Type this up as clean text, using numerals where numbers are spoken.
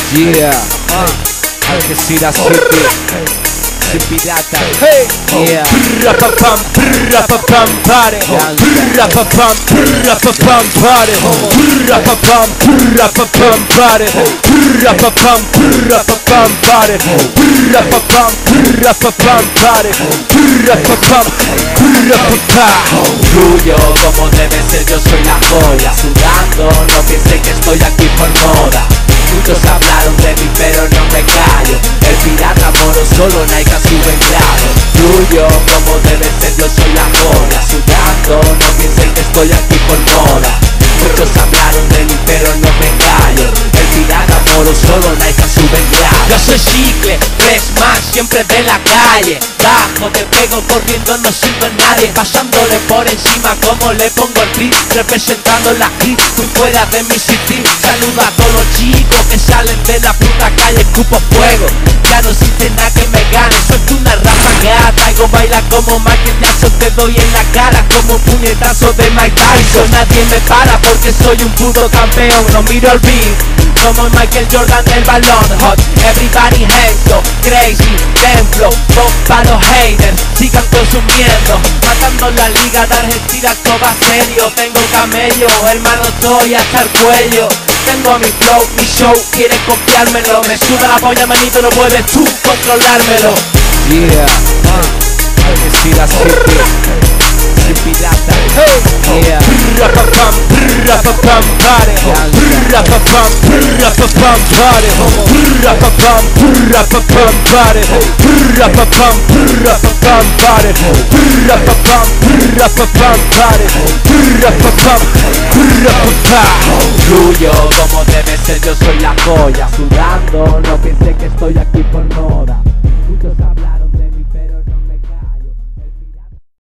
Yeah, Algeciras City, sin pirata. Yeah, Rapapam, rapapam, pare. Rapapam, rapapam, pare. Rapapam, rapapam, pare. Rapapam, rapapam, pare. Rapapam, rapapam, pare. Rapapam, rapapam. Fluyo como debe ser, yo soy la joya. Sudando, no piensen que estoy aquí por moda. Muchos hablaron de mí pero no me callo. El pirata moro solo Nike sube en claro. Fluyo como debe ser, yo soy la joya. Sudando, no piensen que estoy aquí por moda. Muchos hablaron de mí pero no me callo. El pirata moro solo Nike sube en claro. Yo soy chicle, fresh man, siempre de la calle. Bajo, te pego corriendo, no siento a nadie. Pasándole por encima como le pongo el beat. Representando la hit, fui fuera de mi city. Saludo a todos los chicos que salen de la puta calle. Escupo fuego, ya no existe nada que me gane. Suelto una ráfaga, traigo baila como Michael Jackson. Te doy en la cara como un puñetazo de Mike Tyson. Nadie me para porque soy un puto campeón. No miro el beat como Michael Jordan del balón. Hot, everybody hates so crazy, templo, pop para los haters, sigan consumiendo, matando la liga de Argentina, todo va serio. Tengo camello, hermano, estoy hasta el cuello. Tengo mi flow, mi show, quieres copiármelo. Me suda la polla, manito, no puedes tú controlármelo. yeah, Algeciras City, sin pirata. Yeah, Rapapam, rapapam, pare. Rapapam, rapapam, pare. Rapapam, rapapam, pare. Rapapam, rapapam, pare. Rapapam, rapapam, pare. Rapapam, rapapam. Fluyo como debe ser, yo soy la joya. Sudando, no piense que estoy aquí